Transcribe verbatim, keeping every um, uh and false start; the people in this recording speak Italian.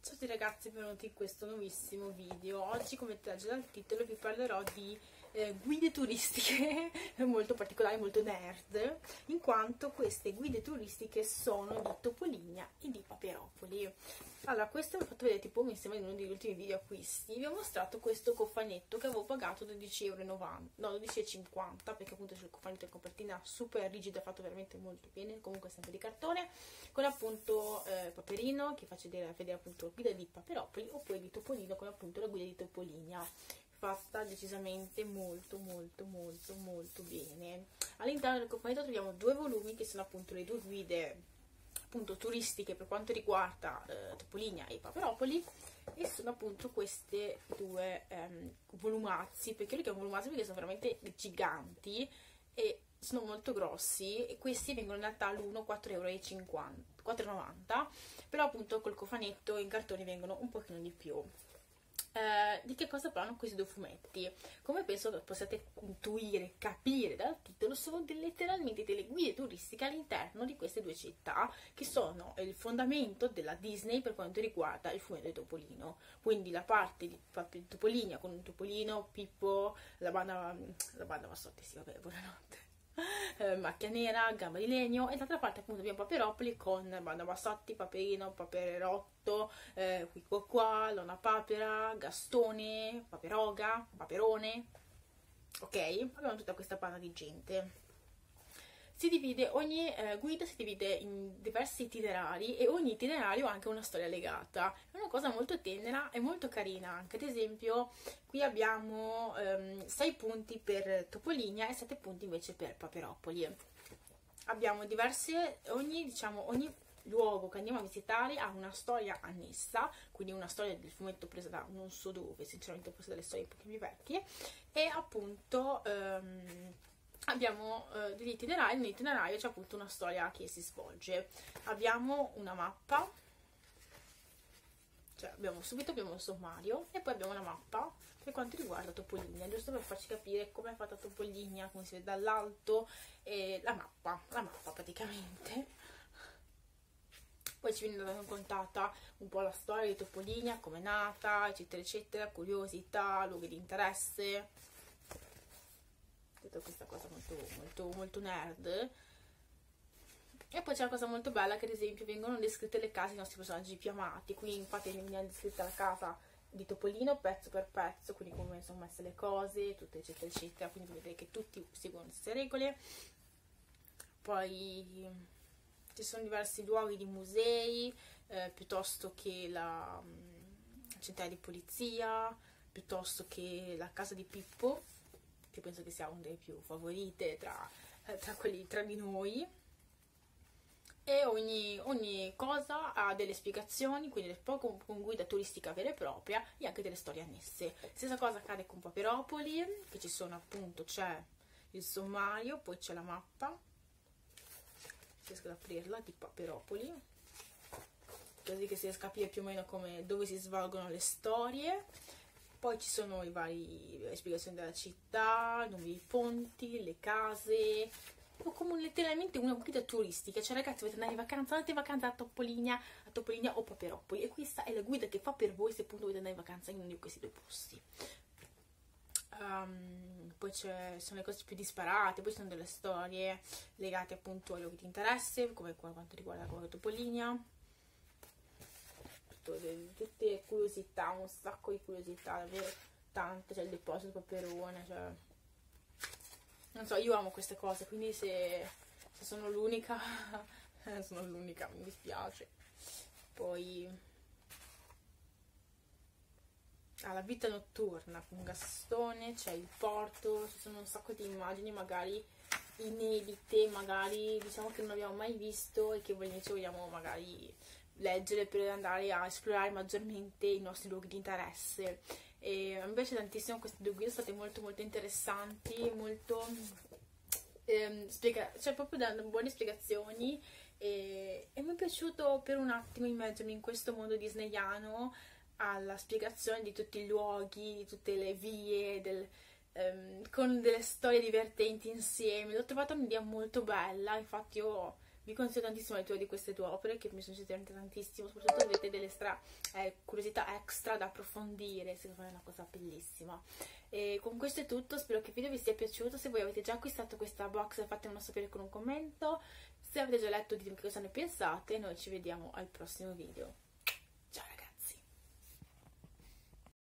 Ciao a tutti ragazzi, benvenuti in questo nuovissimo video. Oggi, come potete leggere dal titolo, vi parlerò di eh, guide turistiche molto particolari, molto nerd, in quanto queste guide turistiche sono di Topolinia e di Paperopoli. Allora, questo l'ho fatto vedere tipo insieme in uno degli ultimi video acquisti. Vi ho mostrato questo cofanetto che avevo pagato dodici e novanta euro, no, dodici e cinquanta, perché appunto c'è il cofanetto in copertina super rigido, fatto veramente molto bene, comunque sempre di cartone, con appunto eh, Paperino, che faccio vedere, vedere appunto guida di Paperopoli, oppure di Topolino con appunto la guida di Topolinia, fatta decisamente molto molto molto molto bene. All'interno del cofanetto troviamo due volumi che sono appunto le due guide appunto turistiche per quanto riguarda eh, Topolinia e Paperopoli, e sono appunto queste due ehm, volumazzi, perché io li chiamo volumazzi perché sono veramente giganti e sono molto grossi, e questi vengono in realtà all'uno quattro e cinquanta, quattro e novanta, però appunto col cofanetto in cartone vengono un pochino di più. Eh, di che cosa parlano questi due fumetti? Come penso che possiate intuire, capire dal titolo, sono delle, letteralmente delle guide turistiche all'interno di queste due città, che sono il fondamento della Disney per quanto riguarda il fumetto di Topolino. Quindi la parte di Topolinia con un Topolino, Pippo, la banda, la banda Massotti, sì vabbè, buonanotte, Eh, Macchia Nera, Gamba di Legno, e d'altra parte appunto abbiamo Paperopoli con Banda Bassotti, Paperino, Paperotto, eh, Quicco qua, Lona Papera, Gastone, Paperoga, Paperone, ok? Abbiamo tutta questa banda di gente. Si divide, ogni eh, guida si divide in diversi itinerari, e ogni itinerario ha anche una storia legata. È una cosa molto tenera e molto carina anche. Ad esempio qui abbiamo sei um, punti per Topolinia e sette punti invece per Paperopoli. Abbiamo diverse, ogni, diciamo, ogni luogo che andiamo a visitare ha una storia annessa, quindi una storia del fumetto presa da non so dove, sinceramente forse dalle storie un po' più vecchie, e appunto um, abbiamo uh, degli itinerari. Nell'itinerario c'è appunto una storia che si svolge. Abbiamo una mappa, cioè abbiamo subito abbiamo il sommario e poi abbiamo una mappa per quanto riguarda Topolinia, giusto per farci capire come è fatta Topolinia, come si vede dall'alto, e la mappa, la mappa praticamente. Poi ci viene raccontata un po' la storia di Topolinia, come è nata, eccetera eccetera, curiosità, luoghi di interesse, tutta questa cosa molto molto molto nerd. E poi c'è una cosa molto bella, che ad esempio vengono descritte le case dei nostri personaggi più amati. Qui infatti viene descritta la casa di Topolino pezzo per pezzo, quindi come sono messe le cose, tutte eccetera eccetera, quindi vedete che tutti seguono le stesse regole. Poi ci sono diversi luoghi di musei, eh, piuttosto che la um, centrale di polizia, piuttosto che la casa di Pippo, che penso che sia una delle più favorite tra, eh, tra quelli tra di noi. E ogni, ogni cosa ha delle spiegazioni, quindi poi con, con guida turistica vera e propria, e anche delle storie annesse. Stessa cosa accade con Paperopoli, che ci sono appunto, c'è il sommario, poi c'è la mappa, riesco ad aprirla, di Paperopoli, così che si riesca a capire più o meno come, dove si svolgono le storie. Poi ci sono i vari, le spiegazioni della città, i nomi dei ponti, le case, o come letteralmente una guida turistica. Cioè ragazzi, volete andare in vacanza, andate in vacanza a Topolinia, a Topolinia o Paperopoli, e questa è la guida che fa per voi se appunto volete andare in vacanza in uno di questi due posti. Um, poi ci sono le cose più disparate, poi ci sono delle storie legate appunto ai luoghi di interesse, come per quanto riguarda la Topolinia, tutte curiosità, un sacco di curiosità, davvero tante. C'è il deposito Paperone, cioè non so, io amo queste cose, quindi se, se sono l'unica sono l'unica, mi dispiace. Poi ah, la vita notturna con Gastone, c'è il porto, ci sono un sacco di immagini magari inedite, magari diciamo che non abbiamo mai visto e che invece vogliamo magari leggere per andare a esplorare maggiormente i nostri luoghi di interesse. E mi piace tantissimo, queste due guide sono state molto molto interessanti, molto ehm, spiega cioè proprio danno buone spiegazioni, e, e mi è piaciuto per un attimo immergermi in questo mondo disneyano, alla spiegazione di tutti i luoghi, di tutte le vie, del, ehm, con delle storie divertenti insieme. L'ho trovata un'idea molto bella, infatti io vi consiglio tantissimo la lettura di queste due opere che mi sono piaciute tantissimo, soprattutto se avete delle stra, eh, curiosità extra da approfondire, secondo me è una cosa bellissima. E con questo è tutto, spero che il video vi sia piaciuto. Se voi avete già acquistato questa box fatemelo sapere con un commento, se avete già letto ditemi cosa ne pensate e noi ci vediamo al prossimo video.